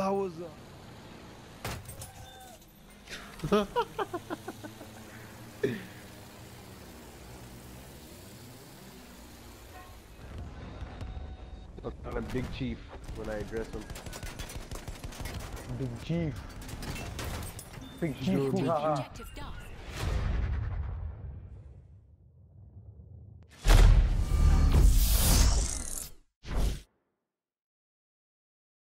I was. I'm a big chief when I address him. Big Chief. Big Chief. You're a big hoo-ha-ha. Objective done.